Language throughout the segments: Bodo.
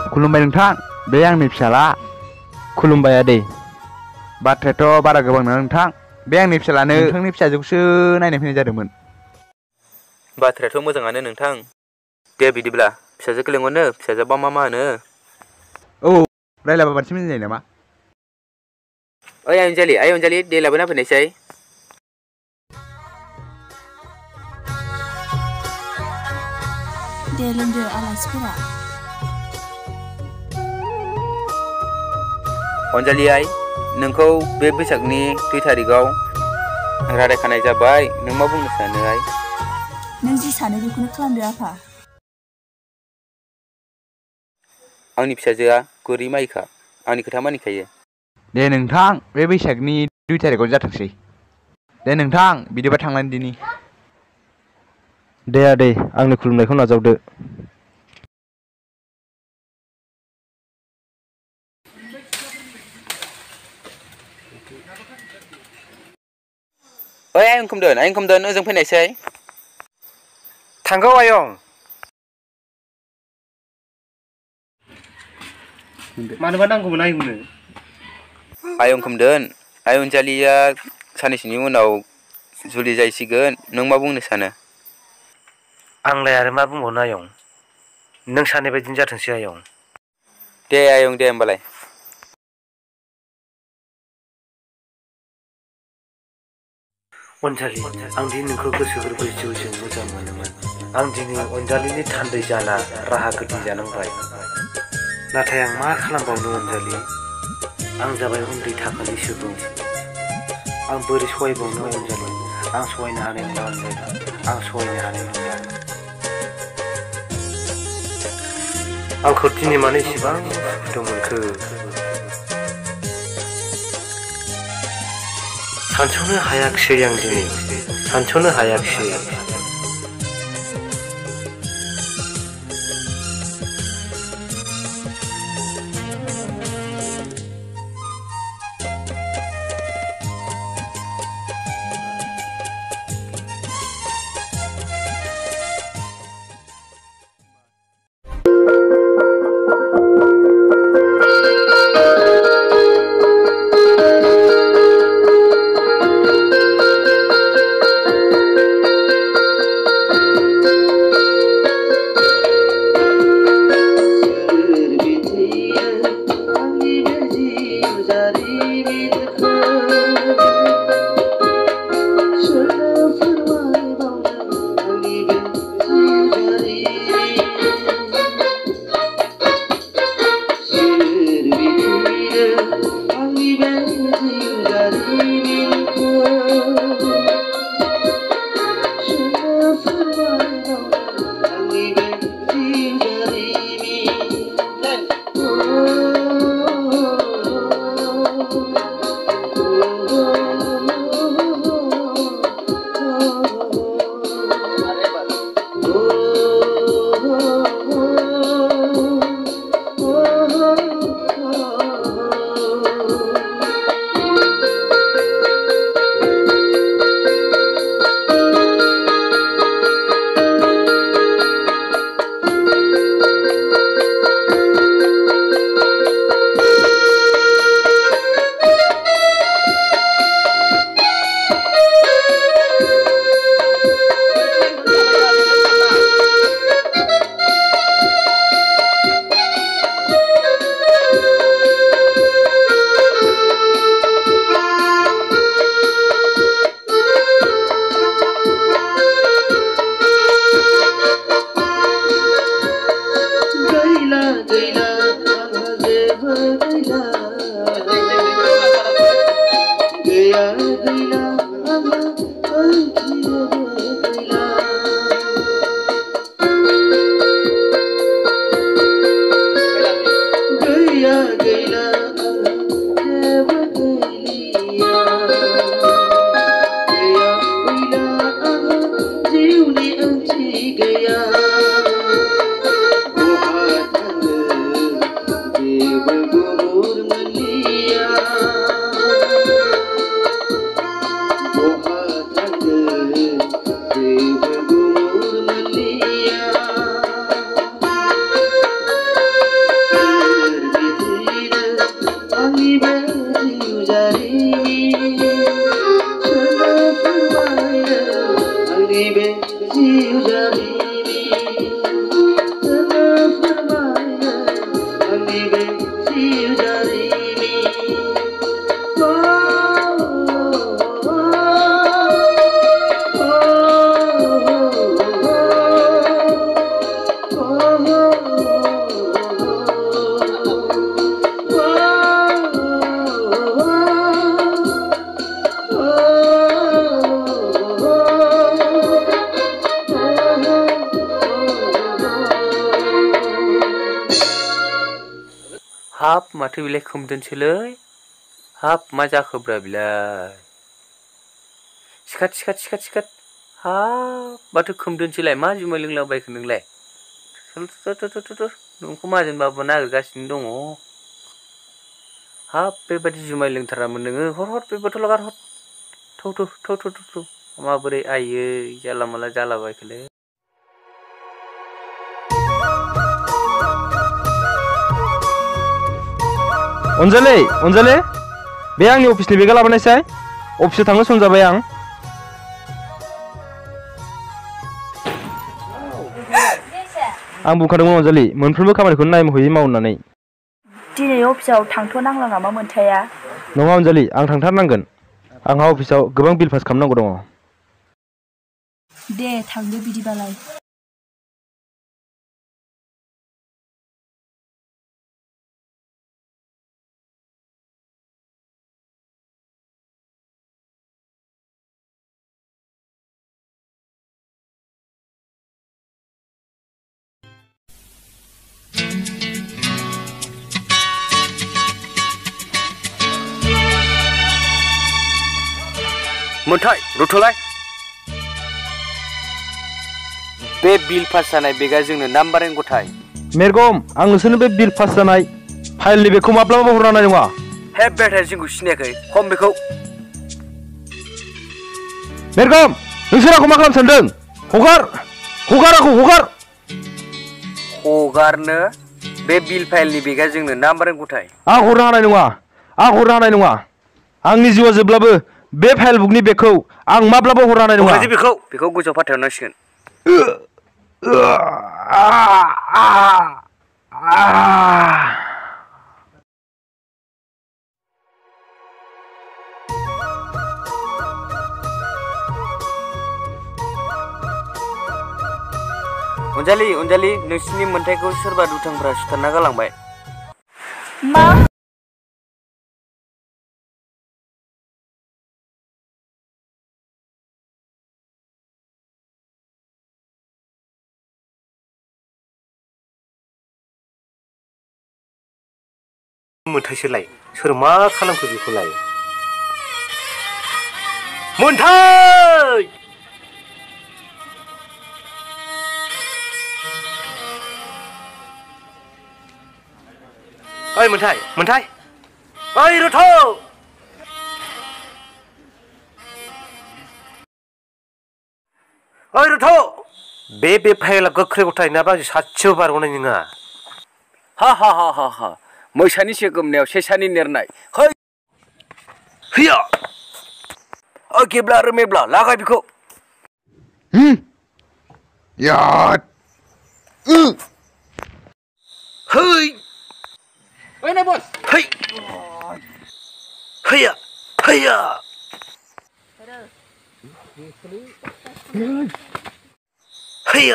खुलुमबाय नोंथां, बे आंनि फिसाला। खुलुमबाय आदै। बाथ्रायाथ' बारा गोबां नङा नोंथां, बे आंनि फिसालानो नोंथांनि फिसाजोखौसो नायनो फैनाय जादोंमोन। बाथ्रायाथ' मोजाङानो नोंथां। दे बिदिब्ला फिसाजोखौ लेंहरनो, फिसाजोआ मा होनो। औ रायलायबा बांसिन मोजां जायो नामा? ओइ आइ अनजालि दे लाबोना फैनायसाय। दे लोंदो आलासिफोरा। अनजालि आइ, नोंखौ बे बैसागनि 2 थारिखआव रादाय खानाय जाबाय, नों मा बुंनो सानो आइ? नों जि सानो बेखौनो खालामदो आफा। आंनि फिसाजोआ गुरै माइखा, आंनि खोथा मानिखायो। दे नोंथां, बे बैसागनि 2 थारिखआवनो जाथोंसै। दे नोंथां बिदिबा थांनानै दिनि। दे आदै, आंनि खुलुमनायखौ नाजावदो। ओइ आयं खोमदोन ओजों फैनायसै। थांगौ आयं। मानोबा नांगौमोन आयंनो? आयं खोमदोन, आइ अनजालिया साननैसोनि उनाव जुलि जाहैसिगोन, नों मा बुंनो सानो? आंलाय आरो मा बुंबावनो आयं, नों साननाय बायदिनो जाथोंसै आयं। दे आयं दे होमबालाय। अनजालि, आं दि नोंखौ गोसो गोरबोनि जिउजों मोजां मोनोमोन, आं दिनै अनजालिनि थान्दै जाना राहा गोथे जानांबाय। नाथाय आं मा खालामबावनो अनजालि, आं जाबाय उन्दै थाखोनि सुबुं। आं बोरै सहायबावनो अनजालि, आं सहायनो हानाय नंला अनजालि, आं सहायनो हानाय नंला। आंखौ दिनै मानो इसेबां दुखु मोनखो? सानस'नो हायाखिसै आं दिनै, सानस'नो हायाखिसै। हाब माथो बिलाय खोमदोनसोलै हाब मा जाखोब्रा बिलाय सिखात हाब माथो खोमदोनसैलाय मा जुमाय लोंलाबायखो नोंलाय नोंखौ माजों बाबा नागिरगासिनो दङ हाब बेबायदि जुमाय लोंथारामोन नोङो हर बे बथलाव गार हर थौ माबोरै आयै जाला माला जालाबायखोलै अनजालि बे आंनि अफिसनि बेगा लाबोनायसाय अफिसाव थांनो सम जाबाय आं बुंखादोंमोन अनजालि मोनफ्रोमबो खामानिखौनो नाय महरै मावो होननानै दिनै अफिसाव थांथ'नांला नामा मोनथाया नङा अनजालि आं थांथारनांगोन आंहा अफिसाव गोबां बिल पास खालामनांगौ दङ दे थांदो बिदिबालाय मोनथाय रुथ'लाय बे बिल पास जानाय बेगा जोंनो नाम्बारिं गथाय मेरगम आं नोंसोरनो बे बिल पास जानाय फाइलनि बेगखौ माब्लाबाबो हरनाय नङा हे बेटाया जोंखौ सिनायाखै हम बेखौ मेरगम नोंसोर आंखौ मा खालामनो सानदों हगार आंखौ हगारनो बे बिल फाइलनि बेगा जोंनो नाम्बारिं गथाय आं हरनो हानाय नङा आंनि जिउआ जोबब्लाबो बे फाइल बुकनि बेगखौ आं माब्लाबा हरनो हानाय नङा बेखौ गोजौआव फाथायहरनांसिगोन अनजालि नोंसिनि मोन्थायखौ सोरबा दुथांफ्रा सुथारना गालांबाय मा मोनथायसोलाय सोर मा खालामखो बेखौलाय मोनथाय ओइ मोनथाय ओइ रुथ' ओइ रुथ' बे फाइला गोख्रै गथाय नङाबा आं सासेबो बारग'नाय नङा हा मैसानि सेगोमनायाव सेसानि नेरनाय हैया गेब्ला आरो मेब्ला लागाय बेखौ याद है ओइ ना बस है हैया हैया हैया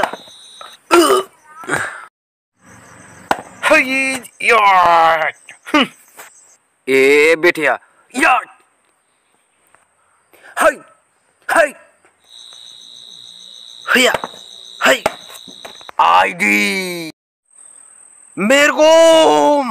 है याद ए बेटाया याद है हैया है आइडी मेरगम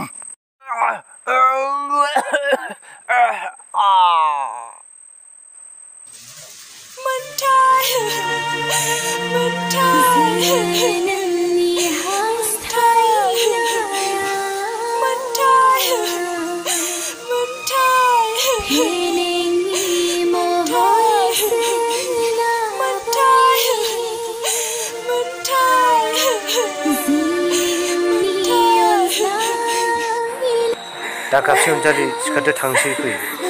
दा गाबसै अनजालि सिखारदो थांसै फै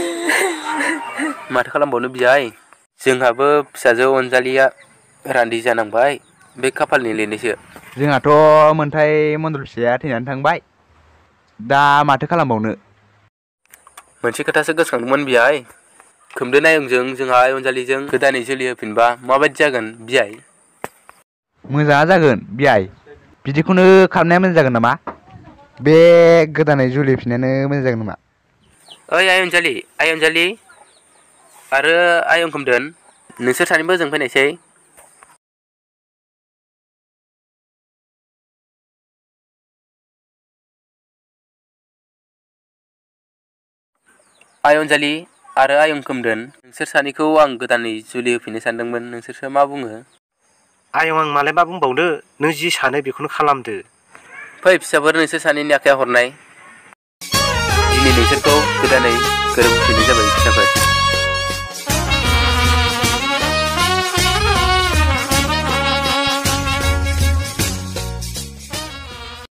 माथो खालामबावनो बियाय जोंहाबो फिसाजो अनजालिया रान्दि जानांबाय बे खाफालनि लिरनोसो जोंहाथ' मोनथाय मन्दल फिसाया थैनानै थांबाय दा माथो खालामबावनो मोनसे खोथासो गोसोखांदोंमोन बियाय खोमदोन आयंजों जोंहा अनजालिजों गोदानै जुलि होफिनबा माबायदि जागोन बियाय मोजाङा जागोन बियाय बिदिखौनो खालामनाया मोजां जागोन नामा बे गोदानै जुलि होफिननायानो मोजां जागोन नामा ओइ आय अनजालि आरो आयं खोमदोन नोंसोर सानैबो ओजों फैनायसै आइ अनजालि आरो आयं खोमदोन नोंसोर सानैखौ आं गोदानै जुलि होफिननो सानदोंमोन नोंसोरसो मा बुङो? आयं आं मालाय मा बुंबावनो नों जि सानो बेखौनो खालामदो। फै फिसाफोर नोंसोर सानैनि आखाइयाव हरनाय दिनै नोंसोरखौ गोदानै गोरोबहोफिननाय जाबाय फिसाफोर।